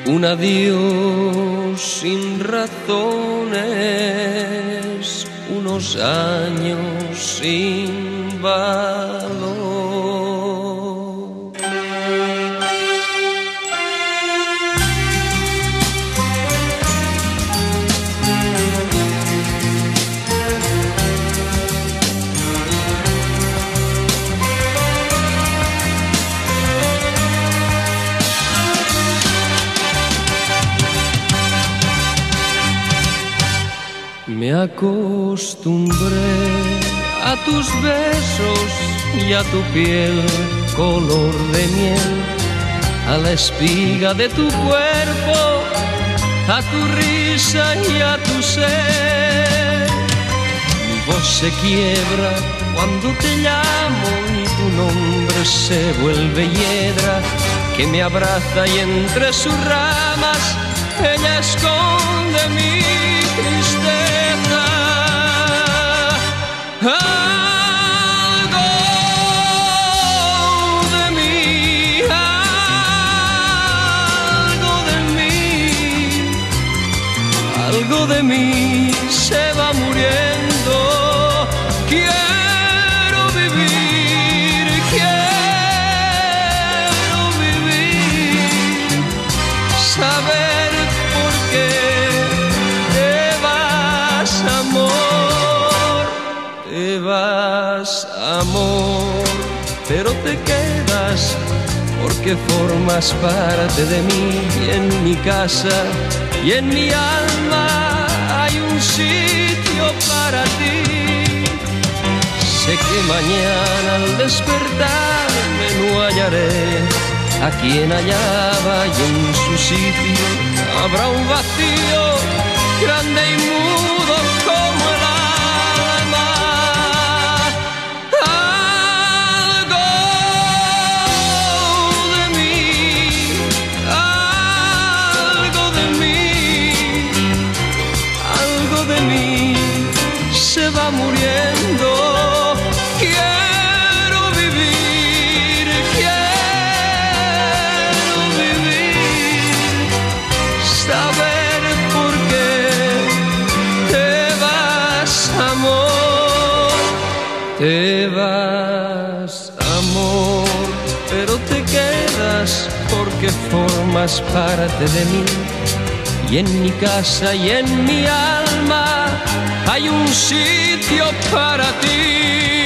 un adiós sin razones, unos años sin valor. Me acostumbré a tus besos y a tu piel color de miel, a la espiga de tu cuerpo, a tu risa y a tu ser. Mi voz se quiebra cuando te llamo y tu nombre se vuelve hiedra que me abraza y entre sus ramas ella esconde mi tristeza. Algo de mí, algo de mí, algo de mí se va muriendo. Quiero vivir, saber por qué te vas, amor, pero te quedas porque formas parte de mí y en mi casa y en mi alma hay un sitio para ti. Sé que mañana al despertarme no hallaré a quien hallaba y en su sitio habrá un vacío grande y mudo como el alma. Algo de mí, algo de mí, algo de mí se va muriendo. Quiero vivir, saber por qué te vas, amor, pero te quedas porque formas parte de mí y en mi casa y en mi alma hay un sitio para ti.